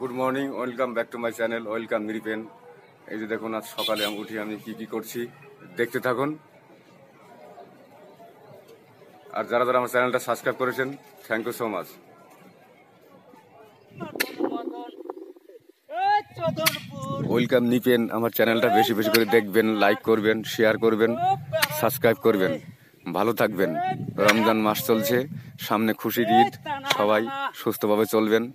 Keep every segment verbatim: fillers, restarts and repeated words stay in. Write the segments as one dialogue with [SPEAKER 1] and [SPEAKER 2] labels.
[SPEAKER 1] Good morning, welcome back to my channel welcome Nripen. এই যে দেখুন, আজ সকালে আমি উঠি আমি কি কি করছি দেখতে থাকুন। আর যারা যারা আমার চ্যানেলটা সাবস্ক্রাইব করেছেন, thank you so much. Welcome Nripen আমার চ্যানেলটা বেশি বেশি করে দেখবেন, লাইক করবেন, শেয়ার করবেন, সাবস্ক্রাইব করবেন। ভালো থাকবেন। রমজান মাস চলছে, সামনে খুশির ঈদ, সবাই সুস্থভাবে চলবেন।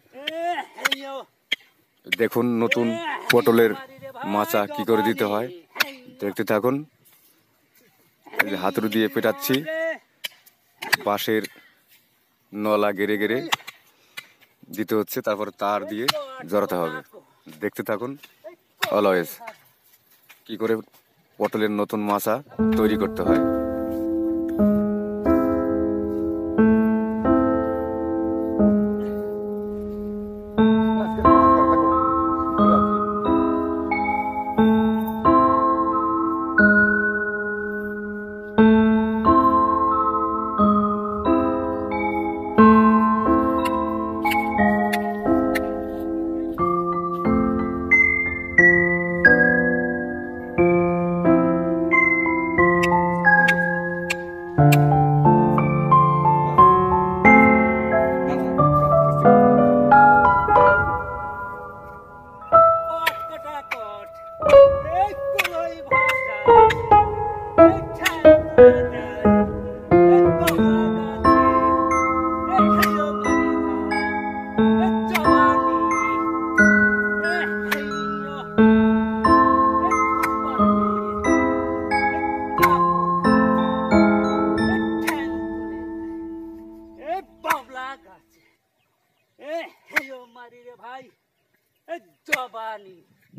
[SPEAKER 1] দেখুন নতুন পটলের মাচা কি করে দিতে হয়, দেখতে থাকুন। এই যে হাতুড়ি দিয়ে পেটাচ্ছি, বাঁশের নলা গেড়ে গেড়ে দিতে হচ্ছে, তারপর তার দিয়ে জড়াতে হবে। দেখতে থাকুন অলওয়েজ কি করে পটলের নতুন মাচা তৈরি করতে হয়।
[SPEAKER 2] ভাই জবানি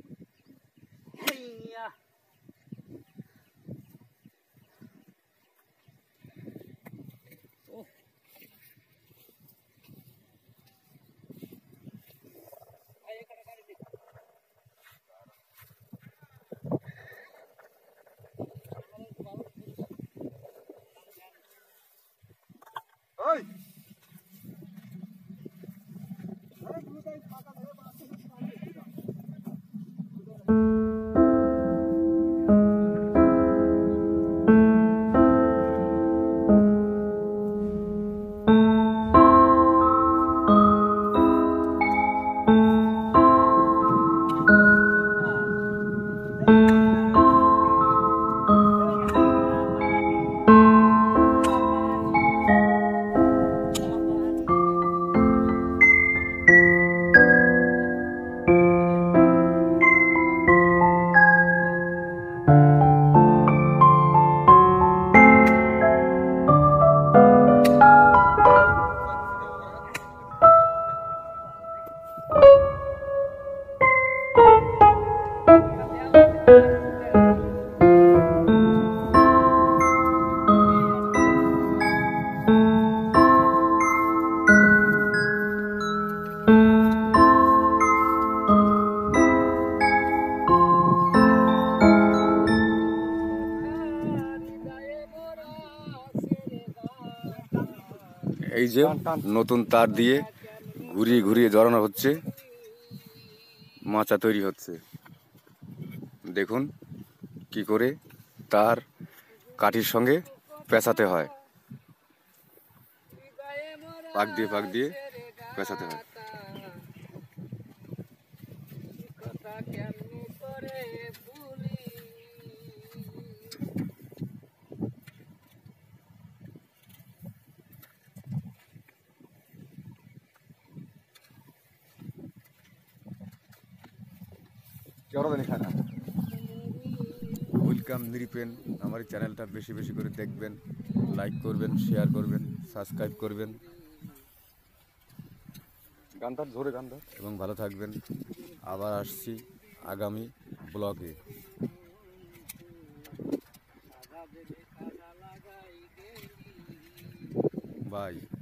[SPEAKER 1] এই যে নতুন তার দিয়ে ঘুরিয়ে ঘুরিয়ে জড়ানো হচ্ছে, মাচা তৈরি হচ্ছে। দেখুন কি করে তার কাঠির সঙ্গে পেঁচাতে হয়, পাক দিয়ে পাক দিয়ে পেঁচাতে হয়। ওয়েলকাম নৃপেন আমার চ্যানেলটা বেশি বেশি করে দেখবেন, লাইক করবেন, শেয়ার করবেন, সাবস্ক্রাইব করবেন। গানটা ধরে গানটা এবং ভালো থাকবেন। আবার আসছি আগামী ব্লগে। বাই।